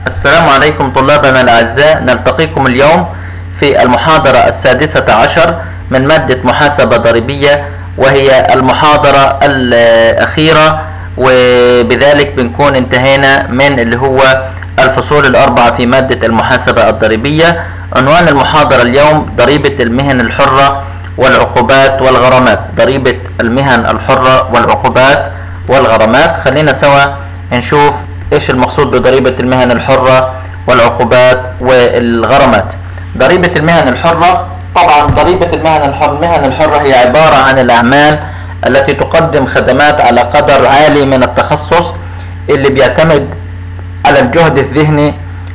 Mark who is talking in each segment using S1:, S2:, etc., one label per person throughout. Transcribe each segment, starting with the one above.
S1: السلام عليكم طلابنا الأعزاء، نلتقيكم اليوم في المحاضرة السادسة عشر من مادة محاسبة ضريبية، وهي المحاضرة الأخيرة، وبذلك بنكون انتهينا من اللي هو الفصول الأربعة في مادة المحاسبة الضريبية. عنوان المحاضرة اليوم ضريبة المهن الحرة والعقوبات والغرامات. ضريبة المهن الحرة والعقوبات والغرامات. خلينا سوا نشوف ايش المقصود بضريبة المهن الحرة والعقوبات والغرامات. ضريبة المهن الحرة، طبعا ضريبة المهن الحرة هي عبارة عن الأعمال التي تقدم خدمات على قدر عالي من التخصص، اللي بيعتمد على الجهد الذهني،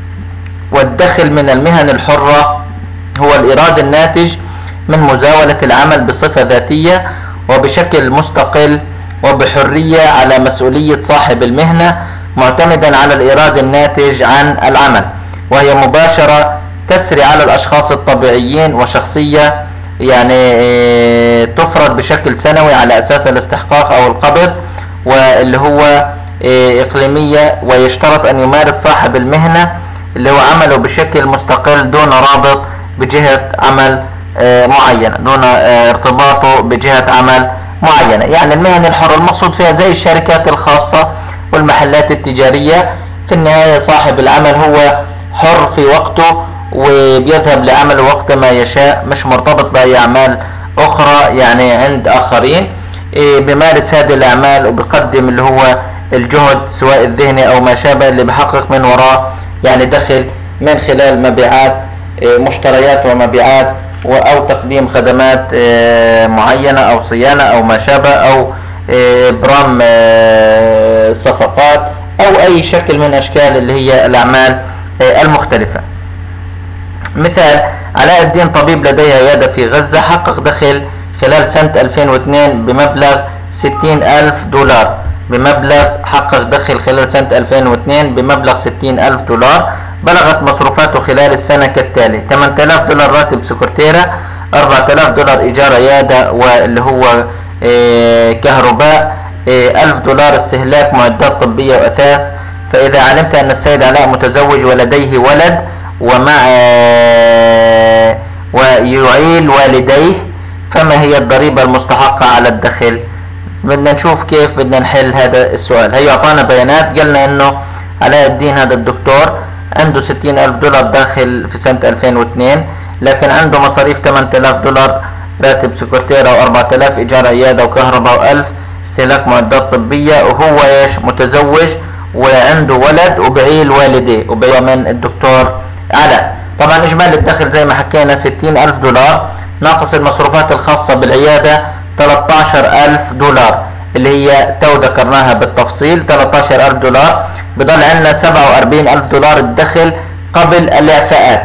S1: والدخل من المهن الحرة هو الإيراد الناتج من مزاولة العمل بصفة ذاتية وبشكل مستقل وبحرية على مسؤولية صاحب المهنة، معتمدا على الإيراد الناتج عن العمل، وهي مباشرة تسري على الأشخاص الطبيعيين، وشخصية يعني تفرض بشكل سنوي على أساس الاستحقاق أو القبض، واللي هو إقليمية، ويشترط أن يمارس صاحب المهنة اللي هو عمله بشكل مستقل دون رابط بجهة عمل معينة، دون ارتباطه بجهة عمل معينة. يعني المهن الحرة المقصود فيها زي الشركات الخاصة والمحلات التجارية. في النهاية صاحب العمل هو حر في وقته، وبيذهب لعمله وقت ما يشاء، مش مرتبط بأي أعمال أخرى يعني عند آخرين. بيمارس هذه الأعمال وبيقدم اللي هو الجهد سواء الذهني أو ما شابه، اللي بيحقق من وراء يعني دخل من خلال مبيعات، مشتريات ومبيعات، أو تقديم خدمات معينة أو صيانة أو ما شابه، أو إبرام صفقات، أو أي شكل من أشكال اللي هي الأعمال المختلفة. مثال: علاء الدين طبيب لديه عيادة في غزة، حقق دخل خلال سنة 2002 بمبلغ 60,000 دولار. حقق دخل خلال سنة 2002 بمبلغ 60,000 دولار. بلغت مصروفاته خلال السنة كالتالي: 8,000 دولار راتب سكرتيرة، 4,000 دولار إيجار عيادة واللي هو كهرباء، 1,000 دولار استهلاك معدات طبية وأثاث. فإذا علمت أن السيد علاء متزوج ولديه ولد ويعيل والديه، فما هي الضريبة المستحقة على الدخل؟ بدنا نشوف كيف بدنا نحل هذا السؤال. هي أعطانا بيانات، قلنا إنه علاء الدين هذا الدكتور عنده 60,000 دولار داخل في سنة 2002، لكن عنده مصاريف 8,000 دولار راتب سكرتيرة، و4,000 إيجار عيادة وكهرباء، و1,000 استهلاك معدات طبية، وهو إيش متزوج وعنده ولد وبعيل والديه من الدكتور علاء. طبعا إجمالي الدخل زي ما حكينا 60,000 دولار، ناقص المصروفات الخاصة بالعيادة 13,000 دولار، اللي هي تو ذكرناها بالتفصيل 13,000 دولار. بضل عندنا 47,000 دولار الدخل قبل الإعفاءات.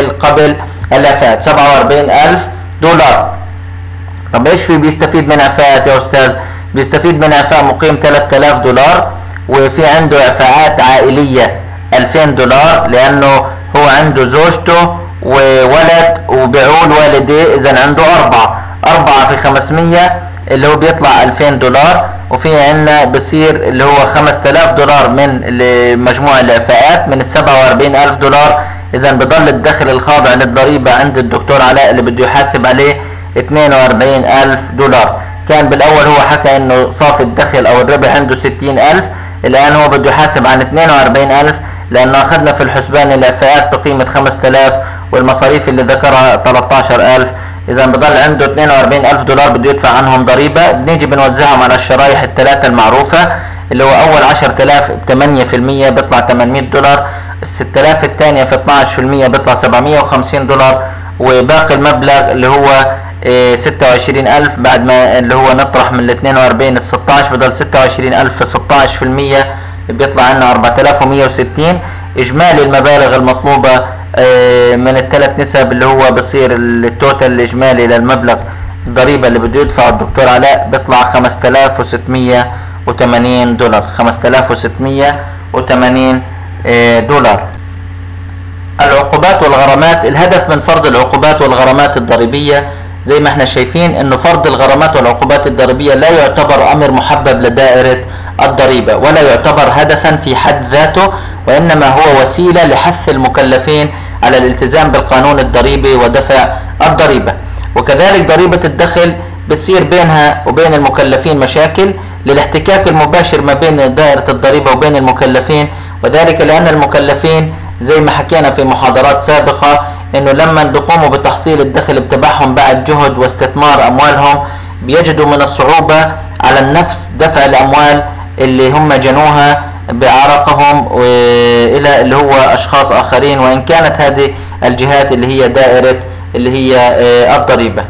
S1: 47,000 دولار. طب ايش في بيستفيد من إعفاءات يا أستاذ؟ بيستفيد من إعفاء مقيم 3,000 دولار، وفي عنده إعفاءات عائلية 2,000 دولار، لأنه هو عنده زوجته وولد وبعول والديه، إذا عنده 4 في 500 اللي هو بيطلع 2,000 دولار. وفي عندنا بصير اللي هو 5,000 دولار من مجموع الإعفاءات من 47,000 دولار. إذا بضل الدخل الخاضع للضريبة عند الدكتور علاء اللي بده يحاسب عليه 42,000 دولار. كان بالأول هو حكى إنه صافي الدخل أو الربح عنده 60,000، الآن هو بده يحاسب عن 42,000، لأنه أخذنا في الحسبان الإعفاءات بقيمة 5,000 والمصاريف اللي ذكرها 13,000. إذا بضل عنده 42,000 دولار بده يدفع عنهم ضريبة. بنيجي بنوزعهم على الشرايح الثلاثة المعروفة، اللي هو أول 10,000 ب 8% بيطلع 800 دولار، 6,000 الثانية في 12% بيطلع 750 دولار، وباقي المبلغ اللي هو 26,000 بعد ما اللي هو نطرح من ال 42 ال 16 بضل 26,000 في 16% بيطلع عنا 4,160. إجمالي المبالغ المطلوبة من الثلاث نسب اللي هو بصير التوتال الإجمالي للمبلغ الضريبة اللي بده يدفعه الدكتور علاء بيطلع 5,680 دولار. 5,680 دولار. العقوبات والغرامات. الهدف من فرض العقوبات والغرامات الضريبية زي ما احنا شايفين انه فرض الغرامات والعقوبات الضريبية لا يعتبر امر محبب لدائرة الضريبة، ولا يعتبر هدفا في حد ذاته، وإنما هو وسيلة لحث المكلفين على الالتزام بالقانون الضريبي ودفع الضريبة. وكذلك ضريبة الدخل بتصير بينها وبين المكلفين مشاكل للاحتكاك المباشر ما بين دائرة الضريبة وبين المكلفين، وذلك لأن المكلفين زي ما حكينا في محاضرات سابقة انه لما بيقوموا بتحصيل الدخل بتبعهم بعد جهد واستثمار اموالهم بيجدوا من الصعوبة على النفس دفع الاموال اللي هم جنوها بعرقهم الى اللي هو اشخاص اخرين، وان كانت هذه الجهات اللي هي دائرة اللي هي الضريبة.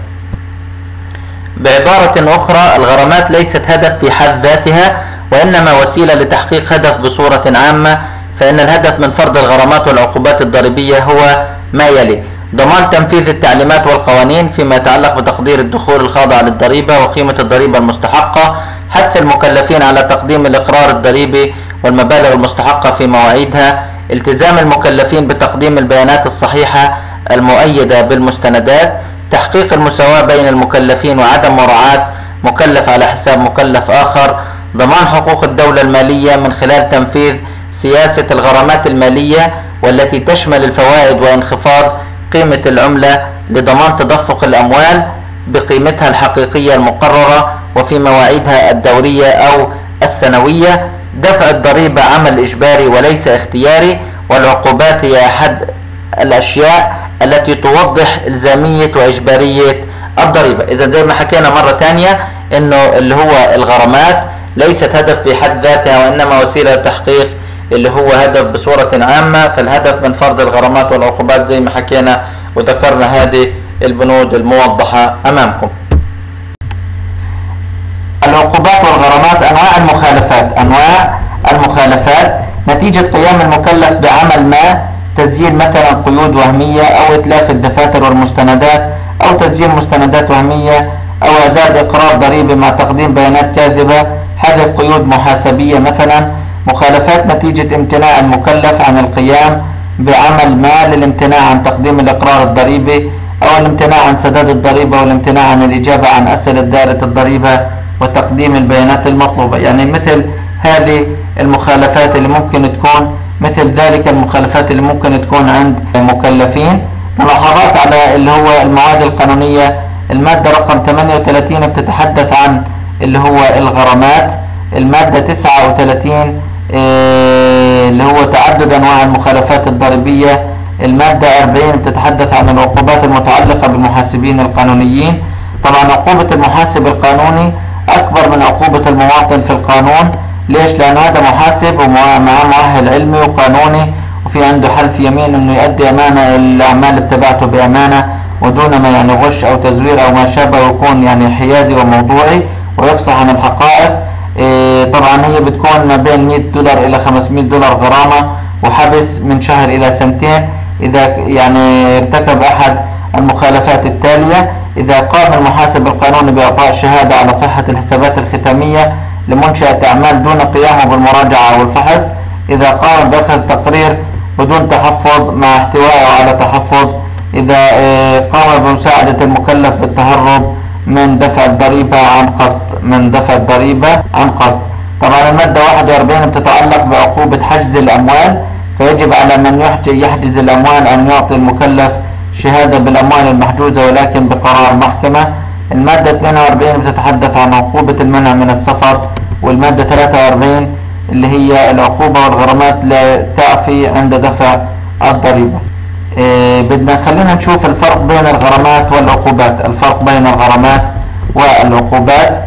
S1: بعبارة اخرى الغرامات ليست هدف في حد ذاتها، وانما وسيلة لتحقيق هدف بصورة عامة. فإن الهدف من فرض الغرامات والعقوبات الضريبية هو ما يلي: ضمان تنفيذ التعليمات والقوانين فيما يتعلق بتقدير الدخول الخاضع للضريبة وقيمة الضريبة المستحقة، حث المكلفين على تقديم الإقرار الضريبي والمبالغ المستحقة في مواعيدها، التزام المكلفين بتقديم البيانات الصحيحة المؤيدة بالمستندات، تحقيق المساواة بين المكلفين وعدم مراعاة مكلف على حساب مكلف آخر، ضمان حقوق الدولة المالية من خلال تنفيذ سياسة الغرامات المالية والتي تشمل الفوائد وانخفاض قيمة العملة لضمان تدفق الأموال بقيمتها الحقيقية المقررة وفي مواعيدها الدورية أو السنوية، دفع الضريبة عمل إجباري وليس اختياري، والعقوبات هي أحد الأشياء التي توضح إلزامية وإجبارية الضريبة. إذا زي ما حكينا مرة تانية إنه اللي هو الغرامات ليست هدف في حد ذاتها، وإنما وسيلة لتحقيق اللي هو هدف بصورة عامة. فالهدف من فرض الغرامات والعقوبات زي ما حكينا وذكرنا هذه البنود الموضحة أمامكم. العقوبات والغرامات: أنواع المخالفات نتيجة قيام المكلف بعمل ما، تسجيل مثلا قيود وهمية أو إتلاف الدفاتر والمستندات أو تسجيل مستندات وهمية أو إعداد إقرار ضريبي مع تقديم بيانات كاذبة، حذف قيود محاسبية مثلا. مخالفات نتيجة امتناع المكلف عن القيام بعمل ما للامتناع عن تقديم الإقرار الضريبي أو الامتناع عن سداد الضريبة والامتناع عن الإجابة عن أسئلة دائرة الضريبة وتقديم البيانات المطلوبة. يعني مثل هذه المخالفات اللي ممكن تكون مثل ذلك المخالفات اللي ممكن تكون عند مكلفين. ملاحظات على اللي هو المواد القانونية: المادة رقم 38 بتتحدث عن اللي هو الغرامات، المادة 39 اللي هو تعدد أنواع المخالفات الضريبية، المادة 40 بتتحدث عن العقوبات المتعلقة بالمحاسبين القانونيين. طبعا عقوبة المحاسب القانوني أكبر من عقوبة المواطن في القانون. ليش؟ لأن هذا محاسب ومعاه مؤهل علمي وقانوني وفي عنده حلف يمين إنه يؤدي أمانة الأعمال بتبعته بأمانة ودون ما يعني غش أو تزوير أو ما شابه، ويكون يعني حيادي وموضوعي ويفصح عن الحقائق. طبعا هي بتكون ما بين $100 إلى $500 غرامة وحبس من شهر إلى سنتين إذا يعني ارتكب أحد المخالفات التالية: إذا قام المحاسب القانوني بإعطاء شهادة على صحة الحسابات الختامية لمنشأة أعمال دون قيامه بالمراجعة والفحص، إذا قام بأخذ تقرير بدون تحفظ مع احتوائه على تحفظ، إذا قام بمساعدة المكلف بالتهرب من دفع الضريبة عن قصد. طبعا المادة 41 بتتعلق بعقوبة حجز الأموال، فيجب على من يحجز الأموال أن يعطي المكلف شهادة بالأموال المحجوزة ولكن بقرار محكمة. المادة 42 بتتحدث عن عقوبة المنع من السفر، والمادة 43 اللي هي العقوبة والغرامات لا تعفي عند دفع الضريبة. خلينا نشوف الفرق بين الغرامات والعقوبات. الفرق بين الغرامات والعقوبات: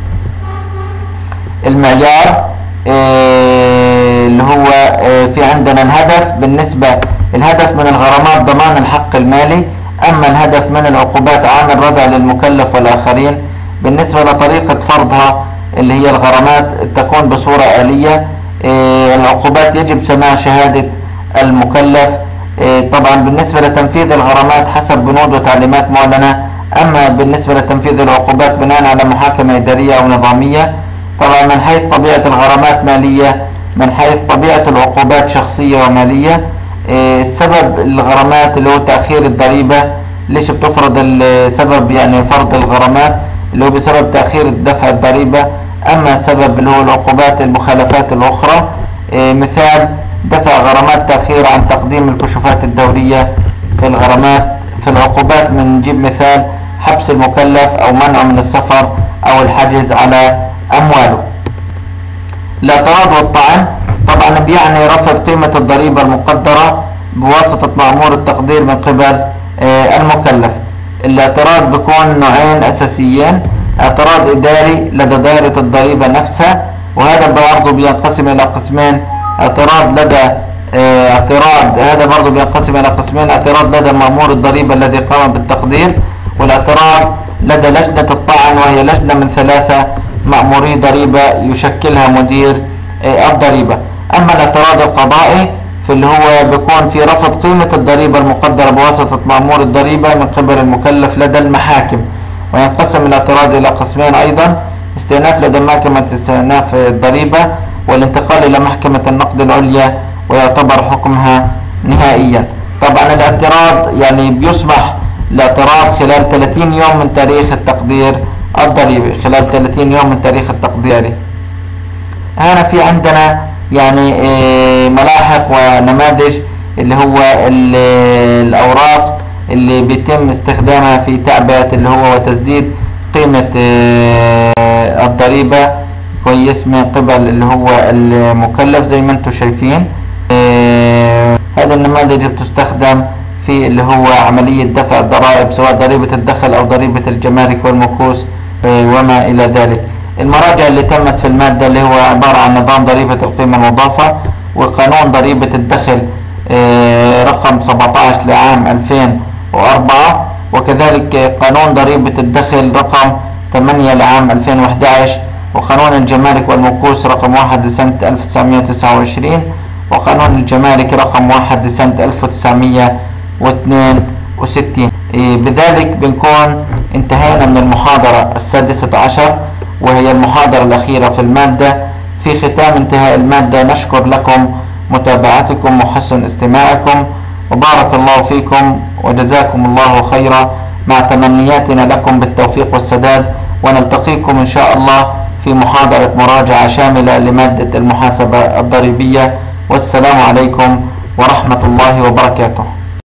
S1: المعيار اللي هو في عندنا الهدف من الغرامات ضمان الحق المالي، أما الهدف من العقوبات عامل ردع للمكلف والآخرين. بالنسبة لطريقة فرضها اللي هي الغرامات تكون بصورة آلية، العقوبات يجب سماع شهادة المكلف. طبعا بالنسبة لتنفيذ الغرامات حسب بنود وتعليمات معلنة، أما بالنسبة لتنفيذ العقوبات بناء على محاكمة إدارية أو نظامية. طبعا من حيث طبيعة الغرامات مالية، من حيث طبيعة العقوبات شخصية ومالية. السبب الغرامات اللي هو تأخير الضريبة. ليش بتفرض السبب يعني فرض الغرامات اللي هو بسبب تأخير دفع الضريبة، أما السبب اللي هو العقوبات المخالفات الأخرى. مثال: دفع غرامات تأخير عن تقديم الكشوفات الدورية. في الغرامات في العقوبات بنجيب مثال حبس المكلف أو منعه من السفر أو الحجز على أمواله. الاعتراض والطعن طبعا بيعني رفض قيمة الضريبة المقدرة بواسطة مأمور التقدير من قبل المكلف. الاعتراض بيكون نوعين أساسيين: اعتراض إداري لدى دائرة الضريبة نفسها، وهذا برضه بينقسم إلى قسمين. اعتراض هذا برضه بينقسم إلى قسمين: اعتراض لدى مأمور الضريبة الذي قام بالتقدير، والاعتراض لدى لجنة الطعن، وهي لجنة من 3 مأموري ضريبة يشكلها مدير الضريبة. أما الاعتراض القضائي فاللي هو بيكون في رفض قيمة الضريبة المقدرة بواسطة مأمور الضريبة من قبل المكلف لدى المحاكم. وينقسم الاعتراض إلى قسمين أيضا: استئناف لدى محكمة استئناف الضريبة، والانتقال إلى محكمة النقد العليا ويعتبر حكمها نهائيا. طبعا الاعتراض يعني بيسمح الاعتراض خلال 30 يوم من تاريخ التقدير الضريبي، خلال 30 يوم من تاريخ التقدير. هنا في عندنا يعني ملاحق ونماذج اللي هو الأوراق اللي بيتم استخدامها في تعبئة اللي هو وتسديد قيمة الضريبة كويس من قبل اللي هو المكلف زي ما انتم شايفين. هذه النماذج بتستخدم في اللي هو عملية دفع الضرائب، سواء ضريبة الدخل أو ضريبة الجمارك والمكوس وما إلى ذلك. المراجع اللي تمت في المادة اللي هو عبارة عن نظام ضريبة القيمة المضافة، وقانون ضريبة الدخل رقم 17 لعام 2004، وكذلك قانون ضريبة الدخل رقم 8 لعام 2011، وقانون الجمارك والمكوس رقم 1 لسنة 1929، وقانون الجمارك رقم 1 لسنة 1962. بذلك بنكون انتهينا من المحاضرة 16، وهي المحاضرة الأخيرة في المادة. في ختام انتهاء المادة نشكر لكم متابعتكم وحسن استماعكم، وبارك الله فيكم وجزاكم الله خيرا، مع تمنياتنا لكم بالتوفيق والسداد. ونلتقيكم إن شاء الله في محاضرة مراجعة شاملة لمادة المحاسبة الضريبية. والسلام عليكم ورحمة الله وبركاته.